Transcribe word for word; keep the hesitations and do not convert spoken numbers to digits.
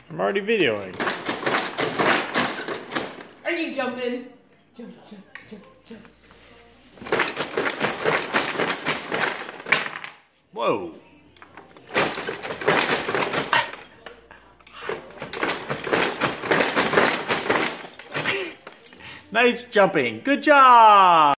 I'm already videoing. Are you jumping? Jump, jump, jump, jump. Whoa. Nice jumping. Good job.